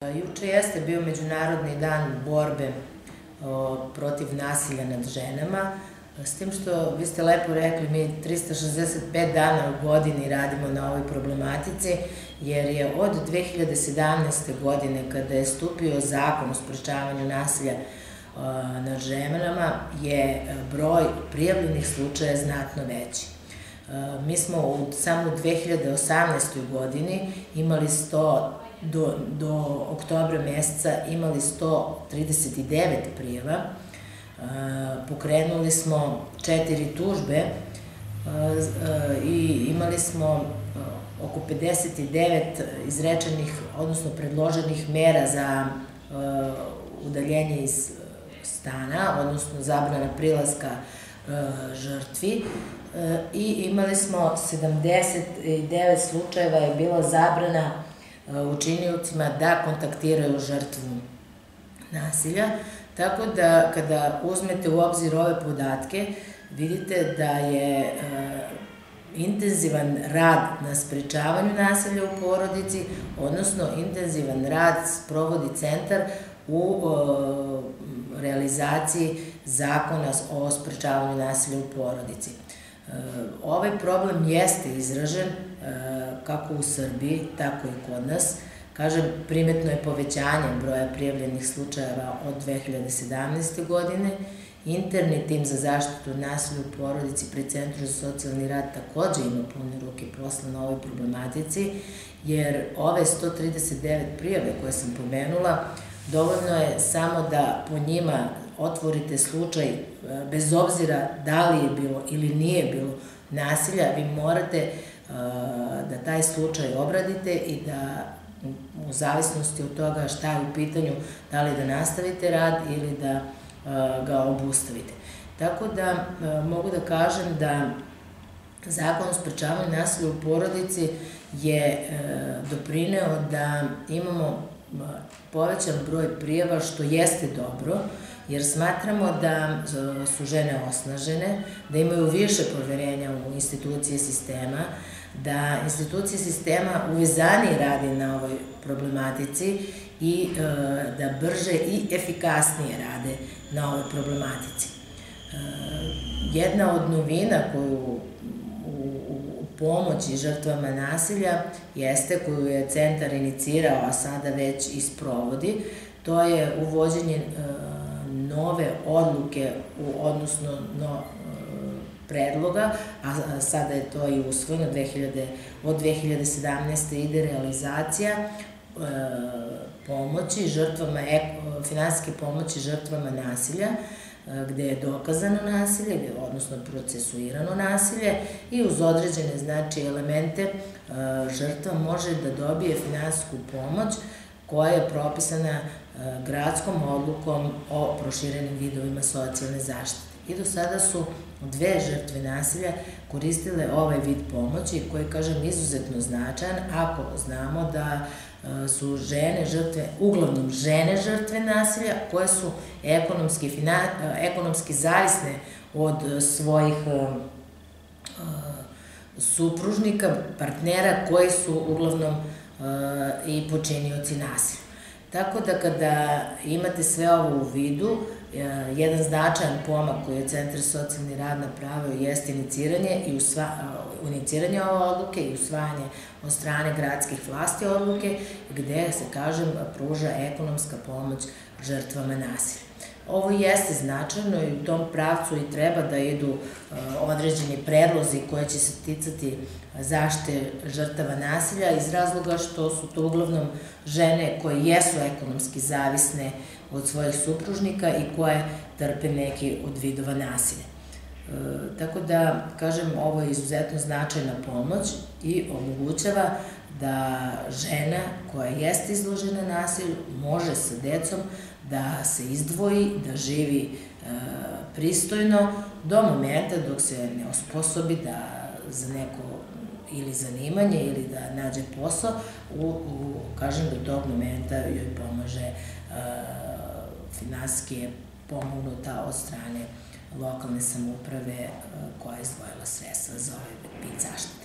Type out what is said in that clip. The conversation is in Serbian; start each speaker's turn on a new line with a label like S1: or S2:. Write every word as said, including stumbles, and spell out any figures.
S1: Juče jeste bio Međunarodni dan borbe protiv nasilja nad ženama, s tim što, vi ste lepo rekli, mi trista šezdeset pet dana u godini radimo na ovoj problematici, jer je od dve hiljade sedamnaeste. godine, kada je stupio Zakon o sprečavanju nasilja nad ženama, je broj prijavljenih slučaja znatno veći. Mi smo samo u dve hiljade osamnaestoj. godini imali sto Do, do oktobra meseca imali sto trideset devet prijava, pokrenuli smo četiri tužbe i imali smo oko pedeset devet izrečenih, odnosno predloženih mera za udaljenje iz stana, odnosno zabrana prilaska žrtvi, i imali smo sedamdeset devet slučajeva je bila zabrana učiniocima da kontaktiraju žrtvu nasilja, tako da kada uzmete u obzir ove podatke, vidite da je intenzivan rad na sprečavanju nasilja u porodici, odnosno intenzivan rad sprovodi centar u realizaciji Zakona o sprečavanju nasilja u porodici. Ovaj problem jeste izražen kako u Srbiji, tako i kod nas. Kažem, primetno je povećanje broja prijavljenih slučajeva od dve hiljade sedamnaeste. godine. Interni tim za zaštitu od nasilja u porodici pri Centru za socijalni rad takođe ima pune ruke posla na ovoj problematici, jer ove sto trideset devet prijave koje sam pomenula, dovoljno je samo da po njima otvorite slučaj, bez obzira da li je bilo ili nije bilo nasilja, vi morate da taj slučaj obradite i da u zavisnosti od toga šta je u pitanju, da li da nastavite rad ili da ga obustavite. Tako da mogu da kažem da Zakon o sprečavanju nasilja u porodici je doprineo da imamo povećan broj prijava, što jeste dobro, jer smatramo da su žene osnažene, da imaju više poverenja u institucije sistema, da institucije sistema uvezanije radi na ovoj problematici i da brže i efikasnije rade na ovoj problematici. Jedna od novina koju u pomoći žrtvama nasilja jeste, koju je centar inicirao, a sada već i sprovodi, to je uvođenje nove odluke, odnosno predloga, a sada je to i usvojeno, od dve hiljade sedamnaeste. ide realizacija pomoći žrtvama, finansijske pomoći žrtvama nasilja, gde je dokazano nasilje, odnosno procesuirano nasilje, i uz određene znači elemente žrtva može da dobije finansijsku pomoć koja je propisana gradskom odlukom o proširenim vidovima socijalne zaštite. I do sada su dve žrtve nasilja koristile ovaj vid pomoći, koji, kažem, izuzetno značajan ako znamo da su žene žrtve, uglavnom žene žrtve nasilja, koje su ekonomski zavisne od svojih supružnika, partnera, koji su uglavnom i počinioci nasilja. Tako da kada imate sve ovo u vidu, jedan značajan pomak koji je Centar za socijalni rad napravio jeste iniciranje ove odluke i usvajanje od strane gradskih vlasti odluke, gde se, kažem, pruža ekonomska pomoć žrtvama nasilja. Ovo jeste značajno i u tom pravcu i treba da idu određeni predlozi koje će se ticati zaštite žrtava nasilja, iz razloga što su to uglavnom žene koje jesu ekonomski zavisne od svojih supružnika i koje trpe neki od vidova nasilja. Tako da, kažem, ovo je izuzetno značajna pomoć i omogućava da žena koja jeste izložena nasilju može sa decom da se izdvoji, da živi pristojno do momenta dok se ne osposobi da za neko ili zanimanje ili da nađe posao, kažem, do tog momenta joj pomaže finansijski pomognuta od strane lokalne samouprave koja je izdvojila sredstva za ovaj vid zaštite.